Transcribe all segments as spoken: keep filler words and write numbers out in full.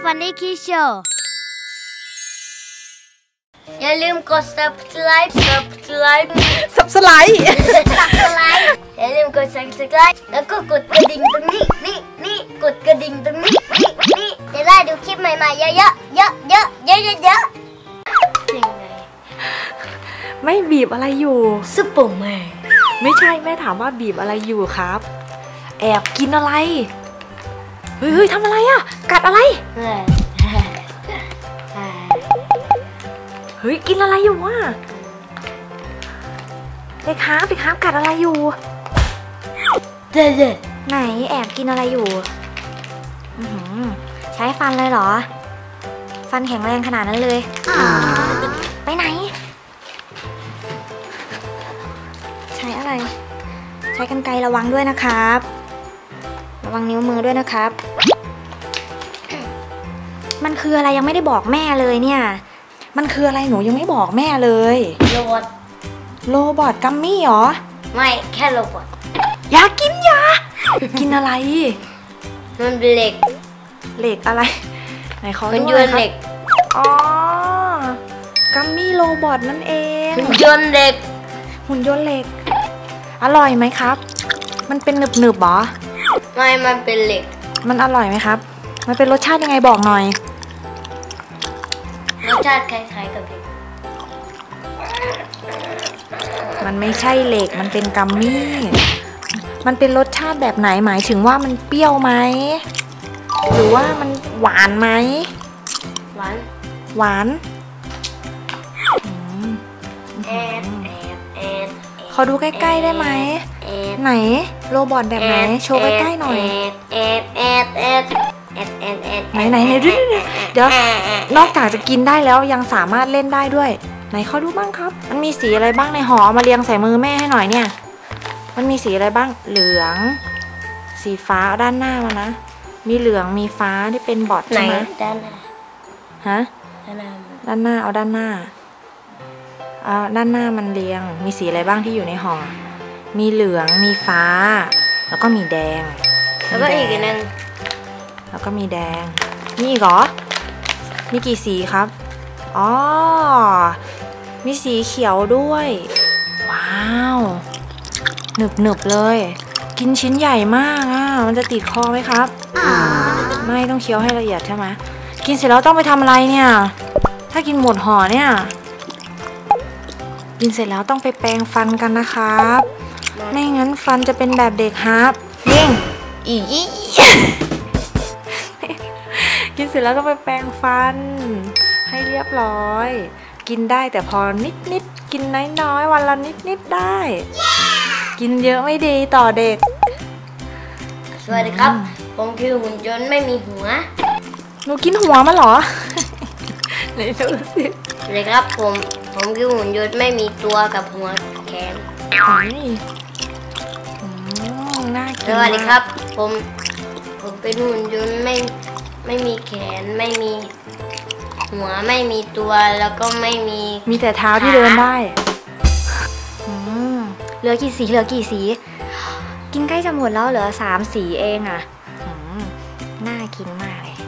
Funny Kids Show อย่าลืมกด subscribe subscribe subscribe subscribe อย่าลืมกด subscribe แล้วก็กดกระดิ่งตรงนี้นี่นี่กดกระดิ่งตรงนี้นี่นี่จะได้ดูคลิปใหม่ๆเยอะๆเยอะๆเยอะๆเยอะๆเยอะๆยังไงไม่บีบอะไรอยู่ซุปเปอร์แมนไม่ใช่แม่ถามว่าบีบอะไรอยู่ครับแอบกินอะไรเฮ้ยทำอะไรอ่ะกัดอะไรเฮ้ยกินอะไรอยู่วะเด็กค้าเด็กค้ากัดอะไรอยู่เด็ดไหนแอบกินอะไรอยู่ใช้ฟันเลยเหรอฟันแข็งแรงขนาดนั้นเลยไปไหนใช้อะไรใช้กรรไกรระวังด้วยนะครับระวังนิ้วมือด้วยนะครับมันคืออะไรยังไม่ได้บอกแม่เลยเนี่ยมันคืออะไรหนูยังไม่บอกแม่เลยโรบอทโรบอทกัมมี่เหรอไม่แค่โรบอทอยากกินยากินอะไรมันเป็นเหล็กเหล็กอะไรไหนเขาดูมันยนต์เหล็กอ๋อกัมมี่โรบอทนั่นเองหุ่นยนต์เหล็กหุ่นยนต์เหล็กอร่อยไหมครับมันเป็นหนึบหนึบหรอไม่มันเป็นเหล็กมันอร่อยไหมครับมันเป็นรสชาติยังไงบอกหน่อยรสชาติคล้ายๆกับเหล็กมันไม่ใช่เหล็กมันเป็นกัมมี่มันเป็นรสชาติแบบไหนหมายถึงว่ามันเปรี้ยวไหมหรือว่ามันหวานไหมหวานหวานแอบแอบแอบขอดูใกล้ๆได้ไหมไหนโรบอทแบบไหนโชว์ใกล้ๆหน่อยแอบแอบแอบแอบแอบแอบไหนไหนไหนเดี๋ยวนอกจากจะกินได้แล้วยังสามารถเล่นได้ด้วยไหนเขาดูบ้างครับมันมีสีอะไรบ้างในห่อมาเรียงใส่มือแม่ให้หน่อยเนี่ยมันมีสีอะไรบ้างเหลืองสีฟ้าด้านหน้ามานะมีเหลืองมีฟ้าที่เป็นบอทใช่ไหมด้านหน้าฮะด้านหน้าด้านหน้าเอาด้านหน้าเอาด้านหน้ามันเรียงมีสีอะไรบ้างที่อยู่ในห่อมีเหลืองมีฟ้าแล้วก็มีแดงแล้วก็อีกอันนึงแล้วก็มีแดงนี่เหรอมีกี่สีครับอ๋อมีสีเขียวด้วยว้าวหนึบหนึบเลยกินชิ้นใหญ่มากอ่ะมันจะติดคอไหมครับไม่ต้องเคี้ยวให้ละเอียดใช่ไหมกินเสร็จแล้วต้องไปทำอะไรเนี่ยถ้ากินหมดห่อเนี่ยกินเสร็จแล้วต้องไปแปรงฟันกันนะครับไม่งั้นฟันจะเป็นแบบเด็กฮับยิ่งอีกินเสร็จแล้วต้องไปแปรงฟันให้เรียบร้อยกินได้แต่พอนิดนิดกินน้อยๆวันละนิดนิดได้ yeah! กินเยอะไม่ดีต่อเด็กสวัสดีครับผมคือหุ่นยนต์ไม่มีหัวหนูกินหัวมาเหรอไหนดูสิเลยครับผมผมคือหุ่นยนต์ไม่มีตัวกับหัวแขนน่ากินสวัสดีครับผมผมเป็นหุ่นยนต์ไม่ไม่มีแขนไม่มีหัวไม่มีตัวแล้วก็ไม่มีมีแต่เท้าที่เดินได้เหลือกี่สีเหลือกี่สีกินใกล้จะหมดแล้วเหลือสามสีเองอ่ะน่ากินมากเลย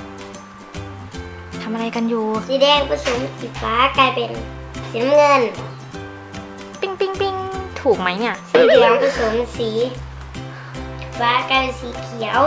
ทำอะไรกันอยู่สีแดงผสมสีฟ้ากลายเป็นสีน้ำเงินปิ้งปิ้งปิ้งถูกไหมเนี่ยสีเหลืองผสมสีฟ้ากลายเป็นสีเขียว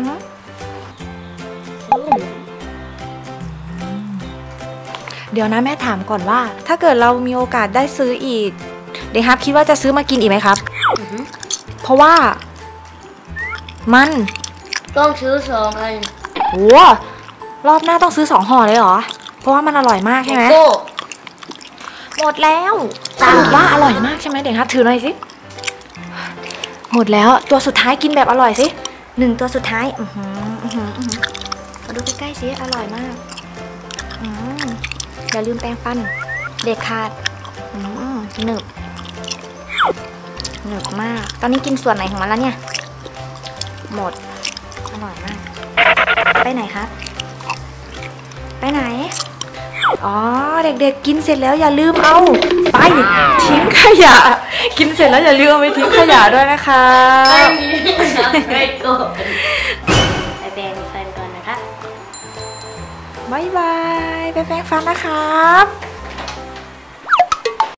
เดี๋ยวนะแม่ถามก่อนว่าถ้าเกิดเรามีโอกาสได้ซื้ออีกเด็กครับคิดว่าจะซื้อมากินอีกไหมครับเพราะว่ามันต้องซื้อสองอันโอ้รอบหน้าต้องซื้อสองห่อเลยเหรอเพราะว่ามันอร่อยมากใช่ไหมหมดแล้วสรุปว่าอร่อยมากใช่ไหมเด็กครับถือหน่อยสิหมดแล้วตัวสุดท้ายกินแบบอร่อยสิหนึ่งตัวสุดท้ายอือหืออือหือมาดูใกล้ๆสิอร่อยมากอืมอย่าลืมแปรงฟันเด็กขาดอืมหนึบหนึบมากตอนนี้กินส่วนไหนของมันแล้วเนี่ยหมดอร่อยมากไปไหนครับไปไหนอ๋อเด็กๆกินเสร็จแล้วอย่าลืมเอาไปทิ้งขยะกินเสร็จแล้วอย่าลืมเอาไปทิ้งขยะด้วยนะคะไม่มีไม่โกรธไปแบ่งฟันก่อนนะคะบ๊ายบายไปแปรงฟันนะครับ